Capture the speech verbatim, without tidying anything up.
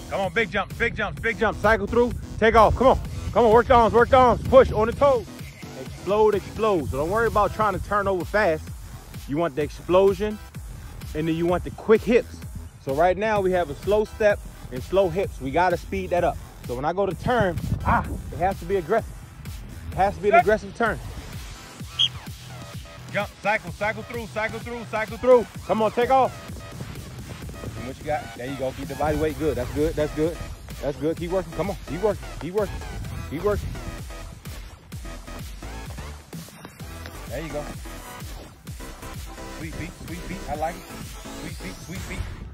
Come on, big jumps, big jumps, big jumps. Cycle through, take off. Come on, come on, work the arms, work the arms. Push on the toes. Explode, explode. So don't worry about trying to turn over fast. You want the explosion, and then you want the quick hips. So right now we have a slow step and slow hips. We gotta speed that up. So when I go to turn, ah, it has to be aggressive. It has to be an aggressive turn. Jump, cycle, cycle through, cycle through, cycle through. Come on, take off. And what you got? There you go. Keep the body weight good. That's good. That's good. That's good. Keep working. Come on. Keep working. Keep working. Keep working. There you go. Sweet feet, sweet feet. I like it. Sweet feet, sweet feet.